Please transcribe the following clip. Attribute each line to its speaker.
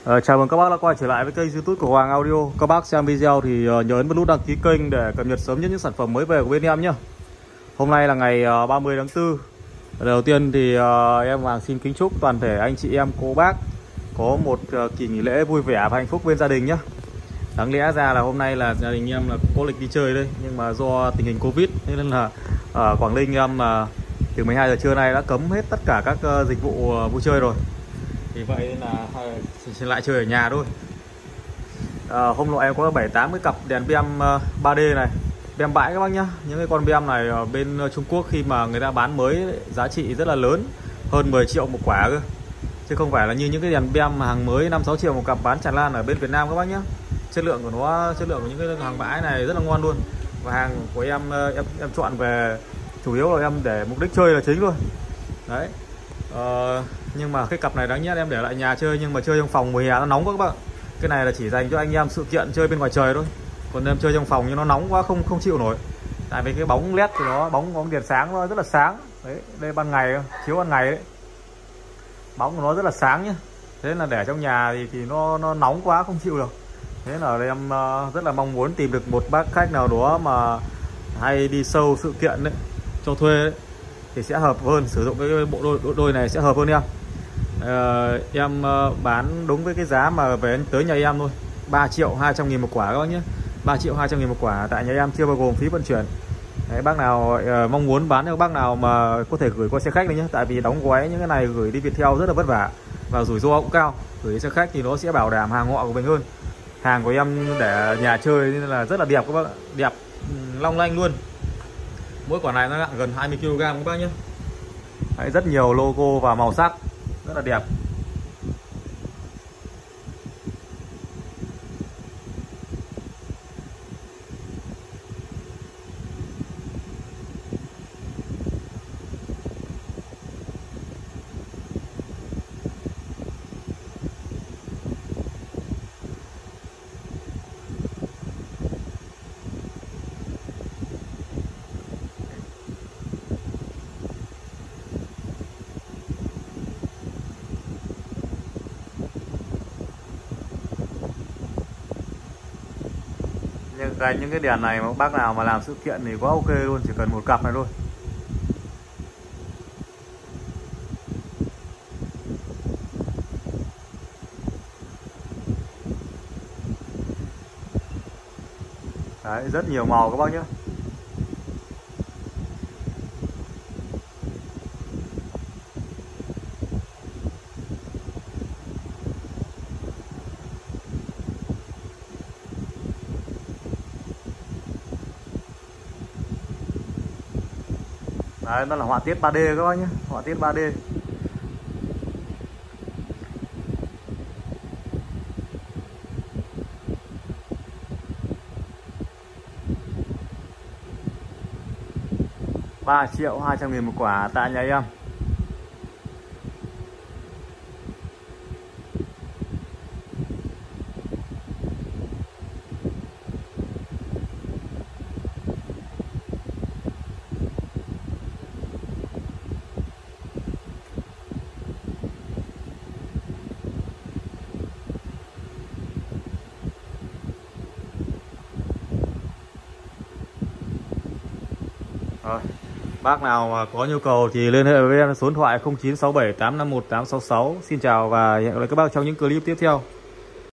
Speaker 1: Chào mừng các bác đã quay trở lại với kênh YouTube của Hoàng Audio. Các bác xem video thì nhớ ấn nút đăng ký kênh để cập nhật sớm nhất những sản phẩm mới về của bên em nhé. Hôm nay là ngày 30 tháng 4. Đầu tiên thì em Hoàng xin kính chúc toàn thể anh chị em cô bác có một kỳ nghỉ lễ vui vẻ và hạnh phúc bên gia đình nhé. Đáng lẽ ra là hôm nay là gia đình em là có lịch đi chơi đây, nhưng mà do tình hình Covid nên là ở Quảng Ninh em từ 12 giờ trưa nay đã cấm hết tất cả các dịch vụ vui chơi rồi. Vì vậy nên là lại chơi ở nhà thôi. Hôm nọ em có 7-8 cái cặp đèn bem 3D này, bem bãi các bác nhá. Những cái con bem này ở bên Trung Quốc khi mà người ta bán mới giá trị rất là lớn, hơn 10 triệu một quả cơ, chứ không phải là như những cái đèn bem hàng mới 5-6 triệu một cặp bán tràn lan ở bên Việt Nam các bác nhá. Chất lượng của nó, chất lượng của những cái hàng bãi này rất là ngon luôn. Và hàng của em chọn về chủ yếu là em để mục đích chơi là chính luôn đấy. Nhưng mà cái cặp này đáng nhất em để lại nhà chơi, nhưng mà chơi trong phòng mùa hè nó nóng quá các bạn. Cái này là chỉ dành cho anh em sự kiện chơi bên ngoài trời thôi, còn em chơi trong phòng nhưng nó nóng quá không chịu nổi. Tại vì cái bóng led của nó, bóng đèn sáng nó rất là sáng đấy. Đây ban ngày, chiếu ban ngày đấy, bóng của nó rất là sáng nhá. Thế là để trong nhà thì nó nóng quá không chịu được. Thế là em rất là mong muốn tìm được một bác khách nào đó mà hay đi show sự kiện đấy, cho thuê đấy, thì sẽ hợp hơn, sử dụng cái bộ đôi này sẽ hợp hơn em. Em bán đúng với cái giá mà về tới nhà em thôi, 3.200.000 một quả các bác nhé. 3.200.000 một quả, tại nhà em chưa bao gồm phí vận chuyển. Đấy, bác nào mong muốn bán cho bác nào mà có thể gửi qua xe khách này nhé. Tại vì đóng gói những cái này gửi đi Viettel rất là vất vả và rủi ro cũng cao. Gửi xe khách thì nó sẽ bảo đảm hàng họ của mình hơn. Hàng của em để nhà chơi nên là rất là đẹp các bác, đẹp long lanh luôn. Mỗi quả này nó nặng gần 20 kg các bác nhé. Đấy, rất nhiều logo và màu sắc rất là đẹp. Những cái đèn này mà bác nào mà làm sự kiện thì quá ok luôn, chỉ cần một cặp này thôi. Đấy, rất nhiều màu các bác nhé. Đấy, nó là họa tiết 3D các bác nhé, họa tiết 3D. $3.200.000 một quả tại nhà em. Rồi, bác nào mà có nhu cầu thì liên hệ với em số điện thoại 0967 851 866. Xin chào và hẹn gặp lại các bác trong những clip tiếp theo.